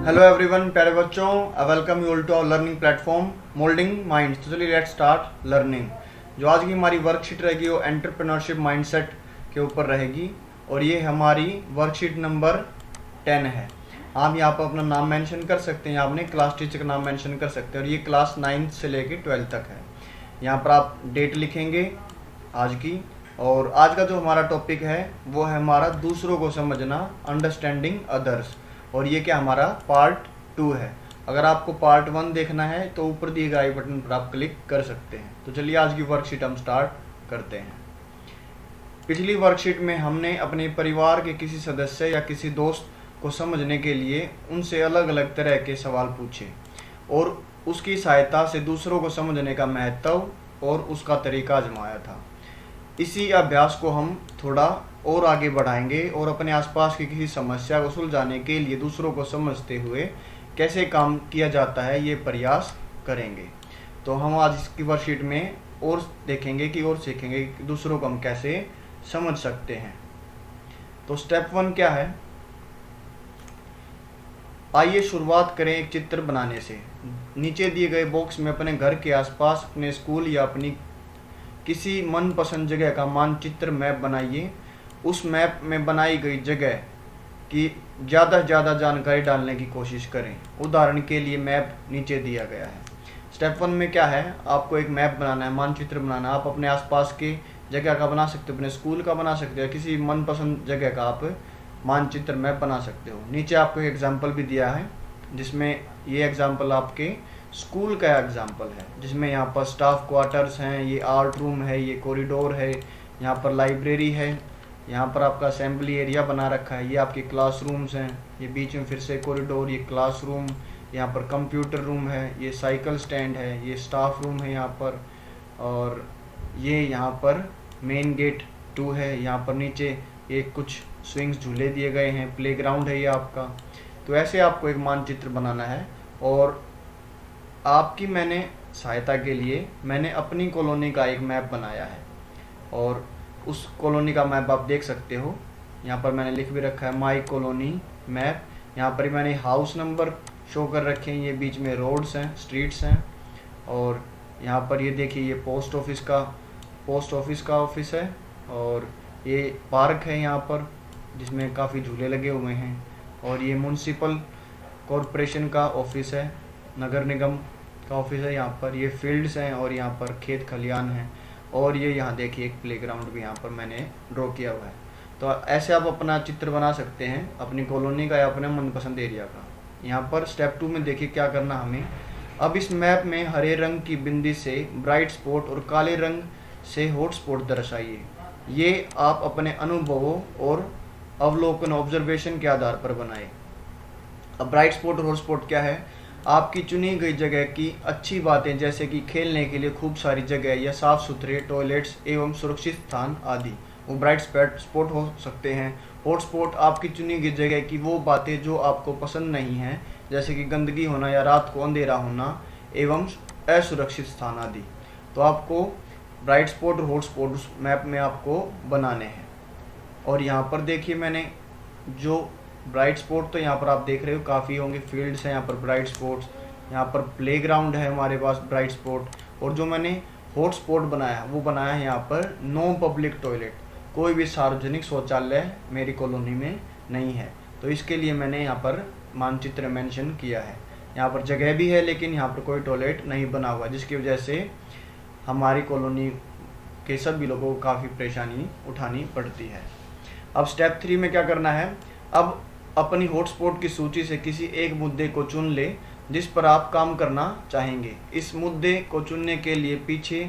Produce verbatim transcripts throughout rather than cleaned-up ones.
Hello everyone, प्यारे बच्चों, I welcome you all to our learning platform moulding minds. तो चलिए लेट्स स्टार्ट लर्निंग। जो आज की हमारी वर्कशीट रहेगी वो एंटरप्रेन्योरशिप माइंडसेट के ऊपर रहेगी और ये हमारी वर्कशीट नंबर टेन है। आप यहाँ पर अपना नाम मेंशन कर सकते हैं, यहाँ अपने क्लास टीचर का नाम मेंशन कर सकते हैं और ये क्लास नाइन्थ से लेके ट्वेल्थ तक है। यहाँ पर आप डेट लिखेंगे आज की, और आज का जो हमारा टॉपिक है वो है हमारा दूसरों को समझना, अंडरस्टैंडिंग अदर्स, और ये क्या हमारा पार्ट टू है। अगर आपको पार्ट वन देखना है तो ऊपर दिए गए आई बटन पर आप क्लिक कर सकते हैं। तो चलिए आज की वर्कशीट हम स्टार्ट करते हैं। पिछली वर्कशीट में हमने अपने परिवार के किसी सदस्य या किसी दोस्त को समझने के लिए उनसे अलग अलग तरह के सवाल पूछे और उसकी सहायता से दूसरों को समझने का महत्व और उसका तरीका आजमाया था। इसी अभ्यास को हम थोड़ा और आगे बढ़ाएंगे और अपने आसपास की किसी समस्या को सुलझाने के लिए दूसरों को समझते हुए कैसे काम किया जाता है ये प्रयास करेंगे। तो हम आज इसकी वर्कशीट में और देखेंगे कि और सीखेंगे कि दूसरों को हम कैसे समझ सकते हैं। तो स्टेप वन क्या है, आइए शुरुआत करें एक चित्र बनाने से। नीचे दिए गए बॉक्स में अपने घर के आसपास, अपने स्कूल या अपनी किसी मनपसंद जगह का मानचित्र मैप बनाइए। उस मैप में बनाई गई जगह की ज़्यादा से ज़्यादा जानकारी डालने की कोशिश करें। उदाहरण के लिए मैप नीचे दिया गया है। स्टेप वन में क्या है, आपको एक मैप बनाना है, मानचित्र बनाना है। आप अपने आसपास की जगह का बना सकते हो, अपने स्कूल का बना सकते हो, किसी मनपसंद जगह का आप मानचित्र मैप बना सकते हो। नीचे आपको एक एग्जाम्पल भी दिया है जिसमें ये एग्जाम्पल आपके स्कूल का एग्जाम्पल है, जिसमें यहाँ पर स्टाफ क्वार्टर्स हैं, ये आर्ट रूम है, ये कॉरिडोर है, यहाँ पर लाइब्रेरी है, यहाँ पर आपका असेंबली एरिया बना रखा है, ये आपके क्लासरूम्स हैं, ये बीच में फिर से कॉरिडोर, ये क्लासरूम, यहाँ पर कंप्यूटर रूम है, ये साइकिल स्टैंड है, ये स्टाफ रूम है यहाँ पर, और ये यहाँ पर मेन गेट टू है। यहाँ पर नीचे ये कुछ स्विंग्स झूले दिए गए हैं, प्लेग्राउंड है ये आपका। तो ऐसे आपको एक मानचित्र बनाना है और आपकी मैंने सहायता के लिए मैंने अपनी कॉलोनी का एक मैप बनाया है और उस कॉलोनी का मैप आप देख सकते हो। यहाँ पर मैंने लिख भी रखा है माई कॉलोनी मैप। यहाँ पर मैंने हाउस नंबर शो कर रखे हैं, ये बीच में रोड्स हैं, स्ट्रीट्स हैं, और यहाँ पर ये देखिए ये पोस्ट ऑफिस का पोस्ट ऑफिस का ऑफिस है, और ये पार्क है यहाँ पर जिसमें काफ़ी झूले लगे हुए हैं, और ये म्यूनसिपल कॉरपोरेशन का ऑफिस है, नगर निगम का ऑफिस है। यहाँ पर ये फील्ड्स हैं और यहाँ पर खेत खलियान हैं, और ये यहाँ देखिए एक प्लेग्राउंड भी यहाँ पर मैंने ड्रॉ किया हुआ है। तो ऐसे आप अपना चित्र बना सकते हैं अपनी कॉलोनी का या अपने मनपसंद एरिया का। यहाँ पर स्टेप टू में देखिए क्या करना हमें। अब इस मैप में हरे रंग की बिंदी से ब्राइट स्पॉट और काले रंग से हॉट स्पॉट दर्शाइए। ये आप अपने अनुभवों और अवलोकन ऑब्जर्वेशन के आधार पर बनाए। अब ब्राइट स्पॉट और हॉट स्पॉट क्या है, आपकी चुनी गई जगह की अच्छी बातें, जैसे कि खेलने के लिए खूब सारी जगह या साफ सुथरे टॉयलेट्स एवं सुरक्षित स्थान आदि, वो ब्राइट स्पॉट हो सकते हैं। हॉट स्पॉट आपकी चुनी गई जगह की वो बातें जो आपको पसंद नहीं हैं, जैसे कि गंदगी होना या रात को अंधेरा होना एवं असुरक्षित स्थान आदि। तो आपको ब्राइट स्पॉट और हॉट स्पॉट उस मैप में आपको बनाने हैं। और यहाँ पर देखिए मैंने जो ब्राइट स्पॉट, तो यहाँ पर आप देख रहे हो काफ़ी होंगे, फील्ड्स हैं यहाँ पर ब्राइट स्पॉट्स, यहाँ पर प्लेग्राउंड है हमारे पास ब्राइट स्पॉट, और जो मैंने हॉट स्पॉट बनाया वो बनाया है यहाँ पर नो पब्लिक टॉयलेट, कोई भी सार्वजनिक शौचालय मेरी कॉलोनी में नहीं है। तो इसके लिए मैंने यहाँ पर मानचित्र मेंशन किया है। यहाँ पर जगह भी है लेकिन यहाँ पर कोई टॉयलेट नहीं बना हुआ, जिसकी वजह से हमारी कॉलोनी के सभी लोगों को काफ़ी परेशानी उठानी पड़ती है। अब स्टेप थ्री में क्या करना है, अब अपनी हॉटस्पॉट की सूची से किसी एक मुद्दे को चुन ले जिस पर आप काम करना चाहेंगे। इस मुद्दे को चुनने के लिए पीछे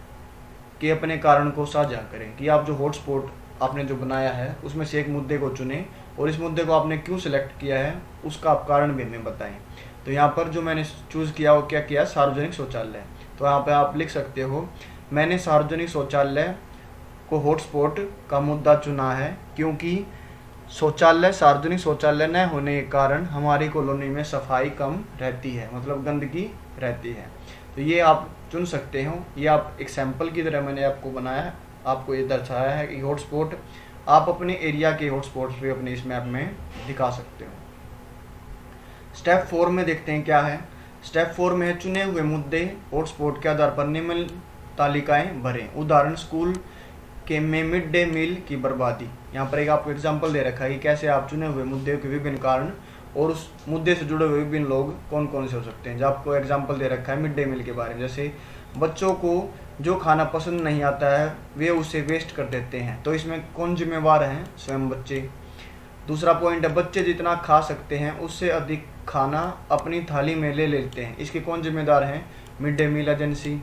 के अपने कारण को साझा करें कि आप जो हॉटस्पॉट आपने जो बनाया है उसमें से एक मुद्दे को चुनें और इस मुद्दे को आपने क्यों सिलेक्ट किया है उसका आप कारण भी हमें बताएं। तो यहाँ पर जो मैंने चूज़ किया वो क्या किया, सार्वजनिक शौचालय। तो यहाँ पर आप लिख सकते हो, मैंने सार्वजनिक शौचालय को हॉटस्पॉट का मुद्दा चुना है क्योंकि शौचालय सार्वजनिक शौचालय न होने के कारण हमारी कॉलोनी में सफाई कम रहती है, मतलब गंदगी रहती है। तो ये आप चुन सकते हो। ये आप एक सैंपल की तरह मैंने आपको बनाया है, आपको ये दर्शाया है कि हॉटस्पॉट आप अपने एरिया के हॉटस्पॉट्स पे अपने इस मैप में दिखा सकते हो। स्टेप फोर में देखते हैं क्या है। स्टेप फोर में है चुने हुए मुद्दे हॉटस्पॉट के आधार पर निम्न तालिकाएं भरें। उदाहरण स्कूल के में मिड डे मील की बर्बादी। यहाँ पर एक आपको एग्जांपल दे रखा है कि कैसे आप चुने हुए मुद्दे के विभिन्न कारण और उस मुद्दे से जुड़े हुए विभिन्न लोग कौन कौन से हो सकते हैं। जब आपको एग्जांपल दे रखा है मिड डे मील के बारे में, जैसे बच्चों को जो खाना पसंद नहीं आता है वे उसे वेस्ट कर देते हैं, तो इसमें कौन जिम्मेवार हैं? स्वयं बच्चे। दूसरा पॉइंट है बच्चे जितना खा सकते हैं उससे अधिक खाना अपनी थाली में ले लेते हैं, इसके कौन जिम्मेदार हैं? Mid day meal agency.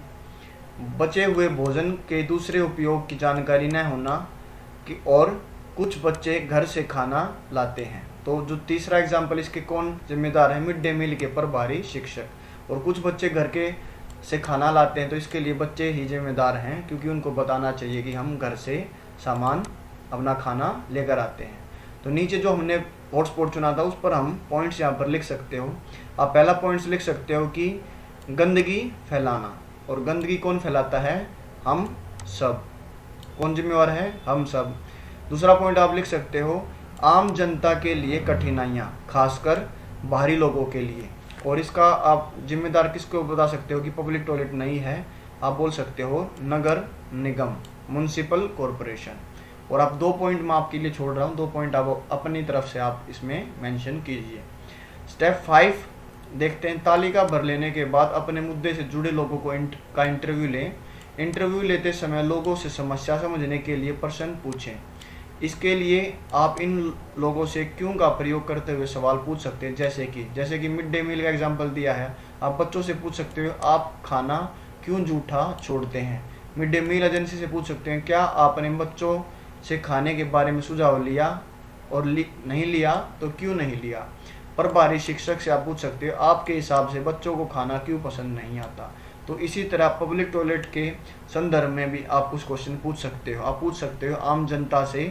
बचे हुए भोजन के दूसरे उपयोग की जानकारी न होना कि और कुछ बच्चे घर से खाना लाते हैं, तो जो तीसरा एग्जाम्पल इसके कौन जिम्मेदार है? मिड डे मील के प्रभारी शिक्षक। और कुछ बच्चे घर के से खाना लाते हैं, तो इसके लिए बच्चे ही जिम्मेदार हैं, क्योंकि उनको बताना चाहिए कि हम घर से सामान अपना खाना लेकर आते हैं। तो नीचे जो हमने हॉटस्पॉट चुना था उस पर हम पॉइंट्स यहाँ पर लिख सकते हो। आप पहला पॉइंट्स लिख सकते हो कि गंदगी फैलाना, और गंदगी कौन फैलाता है? हम सब। कौन जिम्मेवार है? हम सब। दूसरा पॉइंट आप लिख सकते हो आम जनता के लिए कठिनाइयाँ, खासकर बाहरी लोगों के लिए, और इसका आप जिम्मेदार किसको बता सकते हो कि पब्लिक टॉयलेट नहीं है? आप बोल सकते हो नगर निगम, म्युनिसिपल कॉरपोरेशन। और आप दो पॉइंट मैं आपके लिए छोड़ रहा हूँ, दो पॉइंट आप अपनी तरफ से आप इसमें मेंशन कीजिए। स्टेप फाइव देखते हैं तालिका भर लेने के बाद अपने मुद्दे से जुड़े लोगों को इंट, का इंटरव्यू लें। इंटरव्यू लेते समय लोगों से समस्या समझने के लिए प्रश्न पूछें। इसके लिए आप इन लोगों से क्यों का प्रयोग करते हुए सवाल पूछ सकते हैं, जैसे कि जैसे कि मिड डे मील का एग्जांपल दिया है, आप बच्चों से पूछ सकते हो आप खाना क्यों जूठा छोड़ते हैं। मिड डे मील एजेंसी से पूछ सकते हैं क्या आपने बच्चों से खाने के बारे में सुझाव लिया, और लि, नहीं लिया तो क्यों नहीं लिया। प्रभारी शिक्षक से आप पूछ सकते हो आपके हिसाब से बच्चों को खाना क्यों पसंद नहीं आता। तो इसी तरह पब्लिक टॉयलेट के संदर्भ में भी आप कुछ क्वेश्चन पूछ सकते हो। आप पूछ सकते हो आम जनता से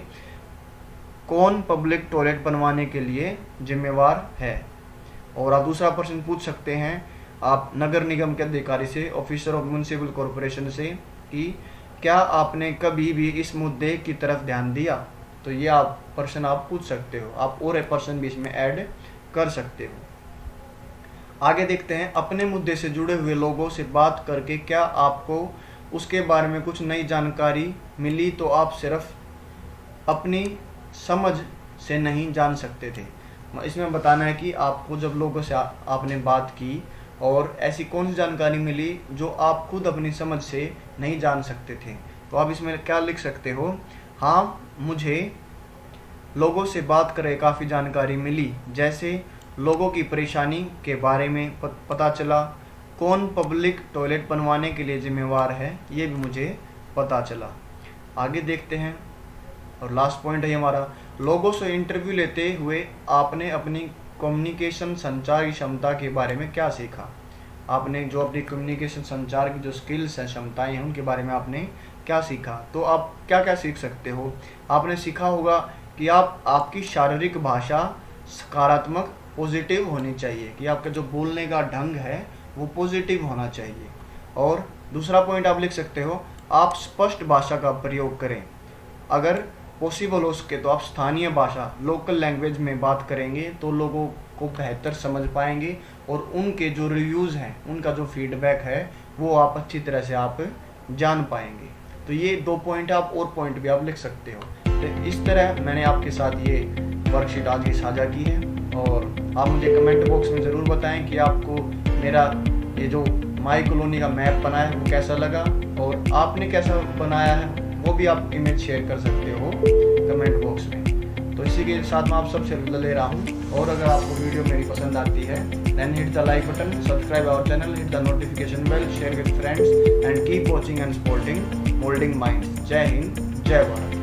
कौन पब्लिक टॉयलेट बनवाने के लिए जिम्मेवार है। और आप दूसरा प्रश्न पूछ सकते हैं आप नगर निगम के अधिकारी से, ऑफिसर ऑफ म्युनिसिपल कॉरपोरेशन से, कि क्या आपने कभी भी इस मुद्दे की तरफ ध्यान दिया। तो ये आप प्रश्न आप पूछ सकते हो। आप और एक प्रश्न भी इसमें ऐड कर सकते हो। आगे देखते हैं अपने मुद्दे से जुड़े हुए लोगों से बात करके क्या आपको उसके बारे में कुछ नई जानकारी मिली, तो आप सिर्फ अपनी समझ से नहीं जान सकते थे। इसमें बताना है कि आपको जब लोगों से आ, आपने बात की और ऐसी कौन सी जानकारी मिली जो आप खुद अपनी समझ से नहीं जान सकते थे। तो आप इसमें क्या लिख सकते हो? हाँ, मुझे लोगों से बात करे काफ़ी जानकारी मिली, जैसे लोगों की परेशानी के बारे में पता चला, कौन पब्लिक टॉयलेट बनवाने के लिए जिम्मेवार है ये भी मुझे पता चला। आगे देखते हैं और लास्ट पॉइंट है हमारा, लोगों से इंटरव्यू लेते हुए आपने अपनी कम्युनिकेशन संचार की क्षमता के बारे में क्या सीखा। आपने जो अपनी कम्युनिकेशन संचार की जो स्किल्स हैं, क्षमताएं हैं, उनके बारे में आपने क्या सीखा। तो आप क्या क्या सीख सकते हो? आपने सीखा होगा कि आप आपकी शारीरिक भाषा सकारात्मक पॉजिटिव होनी चाहिए, कि आपका जो बोलने का ढंग है वो पॉजिटिव होना चाहिए। और दूसरा पॉइंट आप लिख सकते हो आप स्पष्ट भाषा का प्रयोग करें, अगर पॉसिबल हो सके तो आप स्थानीय भाषा लोकल लैंग्वेज में बात करेंगे तो लोगों को बेहतर समझ पाएंगे, और उनके जो रिव्यूज़ हैं, उनका जो फीडबैक है वो आप अच्छी तरह से आप जान पाएंगे। तो ये दो पॉइंट आप और पॉइंट भी आप लिख सकते हो। तो इस तरह मैंने आपके साथ ये वर्कशीट आज की साझा की है, और आप मुझे कमेंट बॉक्स में ज़रूर बताएं कि आपको मेरा ये जो माई कॉलोनी का मैप बनाया है वो कैसा लगा, और आपने कैसा बनाया है वो भी आप इमेज शेयर कर सकते हो कमेंट बॉक्स में। तो इसी के साथ मैं आप सबसे विदा ले रहा हूँ, और अगर आपको वीडियो मेरी पसंद आती है then hit the like button, subscribe our channel, hit the notification bell, share with friends and keep watching and supporting moulding minds. जय हिंद, जय भारत।